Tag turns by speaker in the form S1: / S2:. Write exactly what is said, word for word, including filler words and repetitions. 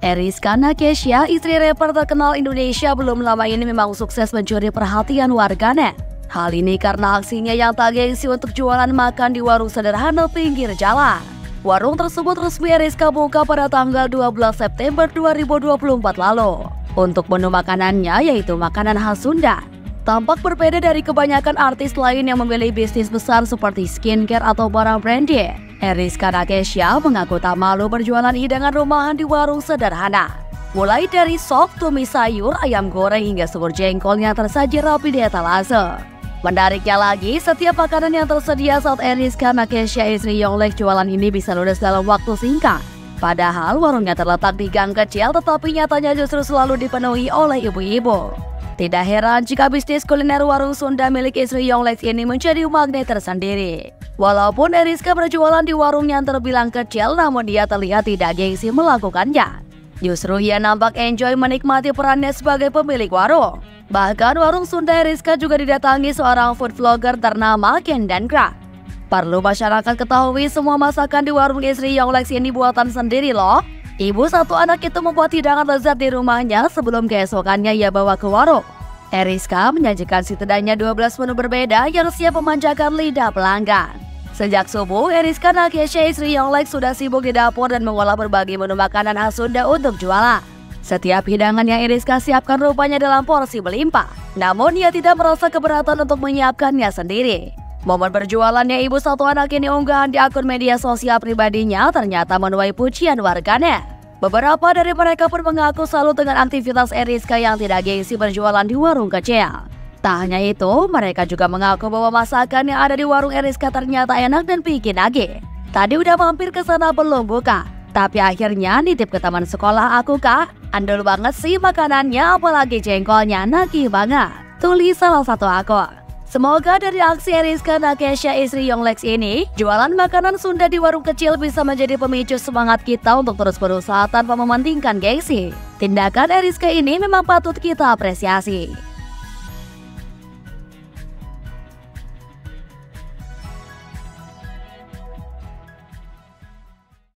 S1: Eriska Nakesha, istri rapper terkenal Indonesia, belum lama ini memang sukses mencuri perhatian warganet. Hal ini karena aksinya yang tak gengsi untuk jualan makan di warung sederhana pinggir jalan. Warung tersebut resmi Eriska buka pada tanggal dua belas September dua ribu dua puluh empat lalu. Untuk menu makanannya yaitu makanan khas Sunda. Tampak berbeda dari kebanyakan artis lain yang memilih bisnis besar seperti skincare atau barang branded. Eriska Nakesha mengaku tak malu berjualan hidangan rumahan di warung sederhana. Mulai dari sop, tumis sayur, ayam goreng hingga semur jengkol yang tersaji rapi di etalase. Menariknya lagi, setiap makanan yang tersedia saat Eriska Nakesha istri Yonglek jualan ini bisa ludes dalam waktu singkat. Padahal warungnya terletak di gang kecil, tetapi nyatanya justru selalu dipenuhi oleh ibu-ibu. Tidak heran jika bisnis kuliner warung Sunda milik istri Yonglek ini menjadi magnet tersendiri. Walaupun Eriska berjualan di warung yang terbilang kecil, namun dia terlihat tidak gengsi melakukannya. Justru ia nampak enjoy menikmati perannya sebagai pemilik warung. Bahkan warung Sunda Eriska juga didatangi seorang food vlogger ternama Ken Dankra. Perlu masyarakat ketahui, semua masakan di warung istri Yonglek ini buatan sendiri loh. Ibu satu anak itu membuat hidangan lezat di rumahnya sebelum keesokannya ia bawa ke warung. Eriska menyajikan setidaknya dua belas menu berbeda yang siap memanjakan lidah pelanggan. Sejak subuh, Eriska Nakesha istri Yonglek sudah sibuk di dapur dan mengolah berbagai menu makanan khas Sunda untuk jualan. Setiap hidangan yang Eriska siapkan rupanya dalam porsi berlimpah. Namun ia tidak merasa keberatan untuk menyiapkannya sendiri. Momen berjualannya ibu satu anak ini unggahan di akun media sosial pribadinya ternyata menuai pujian warganet. Beberapa dari mereka pun mengaku salut dengan aktivitas Eriska yang tidak gengsi berjualan di warung kecil. Tak hanya itu, mereka juga mengaku bahwa masakan yang ada di warung Eriska ternyata enak dan bikin nagih. Tadi udah mampir ke sana belum buka, tapi akhirnya nitip ke taman sekolah aku kak. Andul banget sih makanannya, apalagi jengkolnya nagih banget, tulis salah satu akun. Semoga dari aksi Eriska Nakesha istri Yonglek ini, jualan makanan Sunda di warung kecil bisa menjadi pemicu semangat kita untuk terus berusaha tanpa mementingkan gengsi. Tindakan Eriska ini memang patut kita apresiasi.